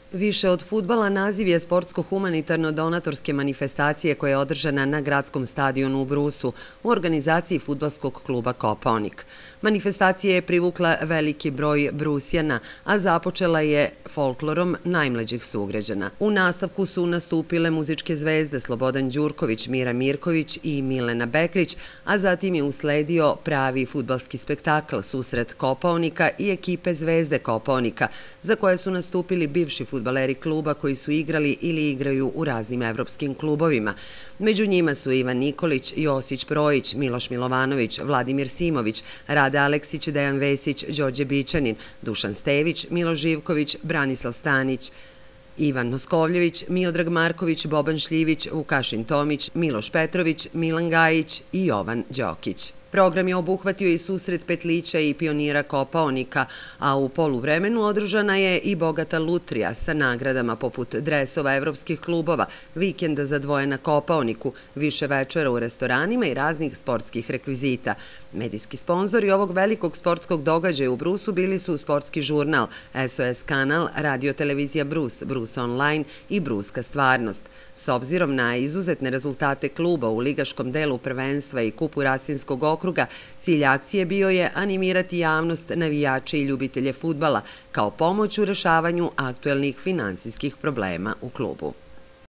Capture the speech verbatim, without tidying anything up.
Više od fudbala naziv je sportsko-humanitarno-donatorske manifestacije koja je održana na gradskom stadionu u Brusu u organizaciji fudbalskog kluba Kopaonik. Manifestacija je privukla veliki broj Brusjana, a započela je folklorom najmlađih sugrađana. U nastavku su nastupile muzičke zvezde Slobodan Đurković, Mira Mirković i Milena Bekrić, a zatim je usledio pravi fudbalski spektakl, susret Kopaonika i ekipe Zvezde Kopaonika, za koje su nastupili bivši fudbaleri kluba koji su igrali ili igraju u raznim evropskim klubovima. Među njima su Ivan Nikolić, Josić Projić, Miloš Milovanović, Vladimir Simović, Rade Aleksić, Dejan Vesić, Đorđe Bičanin, Dušan Stević, Miloš Živković, Branislav Stanić, Ivan Moskovljević, Miodrag Marković, Boban Šljivić, Vukašin Tomić, Miloš Petrović, Milan Gajić i Jovan Đokić. Program je obuhvatio i susret petlića i pionira Kopaonika, a u poluvremenu održana je i bogata lutrija sa nagradama poput dresova evropskih klubova, vikenda za dvoje na Kopaoniku, više večera u restoranima i raznih sportskih rekvizita. Medijski sponzori ovog velikog sportskog događaja u Brusu bili su Sportski žurnal, S O S kanal, Radio televizija Brus, Brus online i Bruska stvarnost. S obzirom na izuzetne rezultate kluba u ligaškom delu prvenstva i kupu Rasinskog okruga, cilj akcije bio je animirati javnost, navijače i ljubitelje fudbala kao pomoć u rešavanju aktuelnih finansijskih problema u klubu.